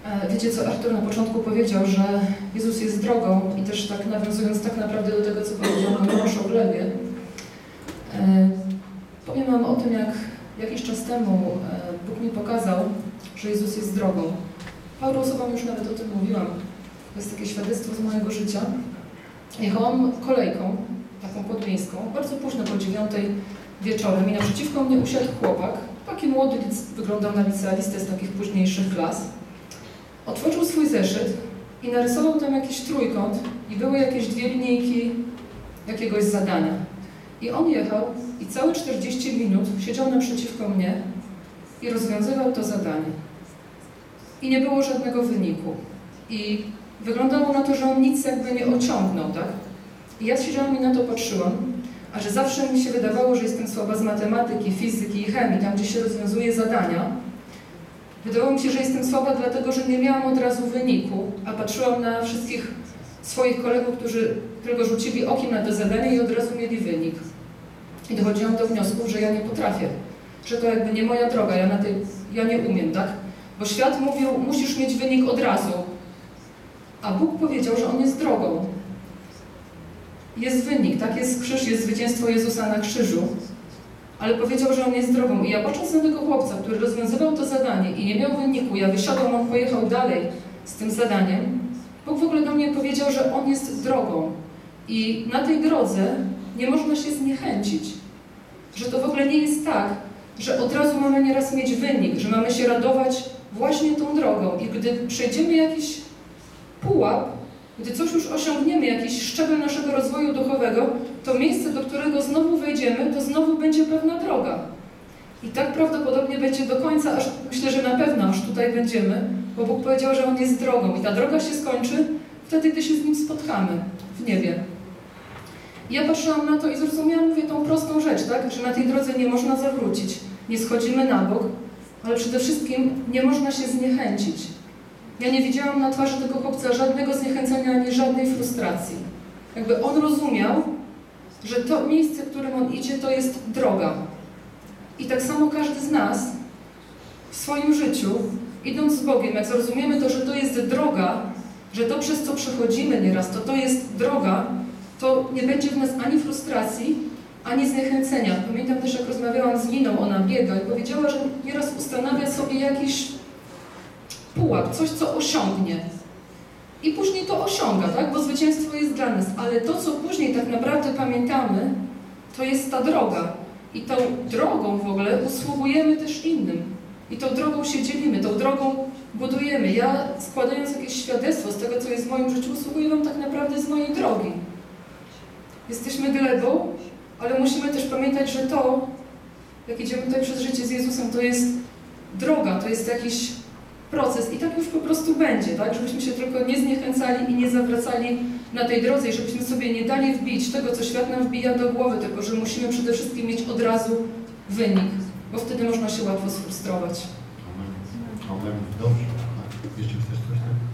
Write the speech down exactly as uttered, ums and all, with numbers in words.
Wiecie, co Artur na początku powiedział, że Jezus jest drogą i też tak nawiązując tak naprawdę do tego, co powiedział mój mąż o glebie. Powiem wam o tym, jak jakiś czas temu Bóg mi pokazał, że Jezus jest drogą. Paru osobom już nawet o tym mówiłam. To jest takie świadectwo z mojego życia. Jechałam kolejką, taką podmiejską, bardzo późno, po dziewiątej wieczorem i naprzeciwko mnie usiadł chłopak, taki młody, wyglądał na licealistę z takich późniejszych klas. Otworzył swój zeszyt i narysował tam jakiś trójkąt i były jakieś dwie linijki jakiegoś zadania. I on jechał i całe czterdzieści minut siedział naprzeciwko mnie i rozwiązywał to zadanie. I nie było żadnego wyniku. I wyglądało na to, że on nic jakby nie ociągnął, tak? I ja siedziałam i na to patrzyłam, a że zawsze mi się wydawało, że jestem słaba z matematyki, fizyki i chemii, tam gdzie się rozwiązuje zadania. Wydawało mi się, że jestem słaba dlatego, że nie miałam od razu wyniku, a patrzyłam na wszystkich swoich kolegów, którzy tylko rzucili okiem na to zadanie i od razu mieli wynik. I dochodziłam do wniosku, że ja nie potrafię, że to jakby nie moja droga, ja, na tej, ja nie umiem, tak? Bo świat mówił, musisz mieć wynik od razu, a Bóg powiedział, że On jest drogą. Jest wynik, tak? Jest krzyż, jest zwycięstwo Jezusa na krzyżu, ale powiedział, że On jest drogą. I ja patrząc na tego chłopca, który rozwiązywał to zadanie i nie miał wyniku, ja wysiadłam, on pojechał dalej z tym zadaniem, Bóg w ogóle do mnie powiedział, że On jest drogą. I na tej drodze nie można się zniechęcić. Że to w ogóle nie jest tak, że od razu mamy nieraz mieć wynik, że mamy się radować właśnie tą drogą. I gdy przejdziemy jakiś pułap, gdy coś już osiągniemy, jakiś szczebel naszego rozwoju duchowego, to miejsce, do którego znowu wejdziemy, to znowu będzie pewna droga. I tak prawdopodobnie będzie do końca, aż myślę, że na pewno aż tutaj będziemy, bo Bóg powiedział, że On jest drogą. I ta droga się skończy wtedy, gdy się z Nim spotkamy w niebie. I ja patrzyłam na to i zrozumiałam, mówię, tą prostą rzecz, tak? Że na tej drodze nie można zawrócić, nie schodzimy na bok, ale przede wszystkim nie można się zniechęcić. Ja nie widziałam na twarzy tego chłopca żadnego zniechęcenia, ani żadnej frustracji. Jakby on rozumiał, że to miejsce, w którym on idzie, to jest droga. I tak samo każdy z nas w swoim życiu, idąc z Bogiem, jak zrozumiemy to, że to jest droga, że to, przez co przechodzimy nieraz, to to jest droga, to nie będzie w nas ani frustracji, ani zniechęcenia. Pamiętam też, jak rozmawiałam z Liną, ona biega i powiedziała, że nieraz ustanawia sobie jakiś pułap, coś, co osiągnie. I później to osiąga, tak? Bo zwycięstwo jest dla nas. Ale to, co później tak naprawdę pamiętamy, to jest ta droga. I tą drogą w ogóle usługujemy też innym. I tą drogą się dzielimy, tą drogą budujemy. Ja, składając jakieś świadectwo z tego, co jest w moim życiu, usługuję Wam tak naprawdę z mojej drogi. Jesteśmy glebą, ale musimy też pamiętać, że to, jak idziemy tutaj przez życie z Jezusem, to jest droga, to jest jakiś proces i tak już po prostu będzie, tak? Żebyśmy się tylko nie zniechęcali i nie zawracali na tej drodze i żebyśmy sobie nie dali wbić tego, co świat nam wbija do głowy, tylko że musimy przede wszystkim mieć od razu wynik, bo wtedy można się łatwo sfrustrować. Amen. Amen. Dobrze. Jeszcze chcesz coś tam?